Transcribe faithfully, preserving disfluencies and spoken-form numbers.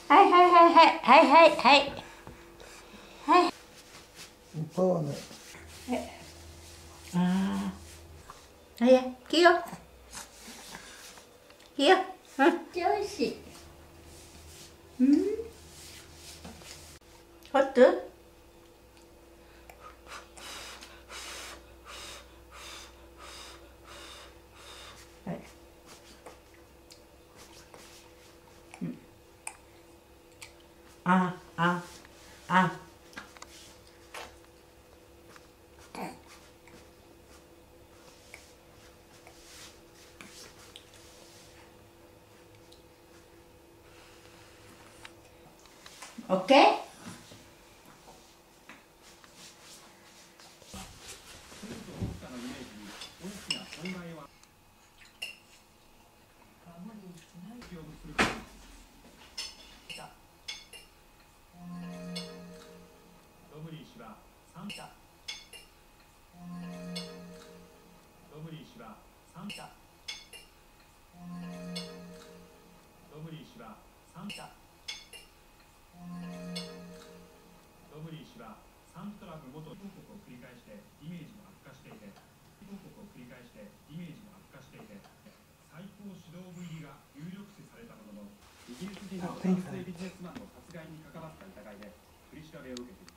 はいはいはいはいはいはいはいはい。 パワーね。 ああ。はいや、キヨ。キヨ。うん。めっちゃ美味しい。うん。ホット？はい。うん。あああ。オッケー？ ロブリー氏は三者。ロブリー氏は三者。ロブリー氏は三者。ロブリー氏はサントラブ元広告を繰り返してイメージも悪化していて、広告を繰り返してイメージも悪化していて、最高指導部入りが有力視されたものの、イギリス人の男性ビジネスマンの殺害に関わった疑いで取り調べを受けています。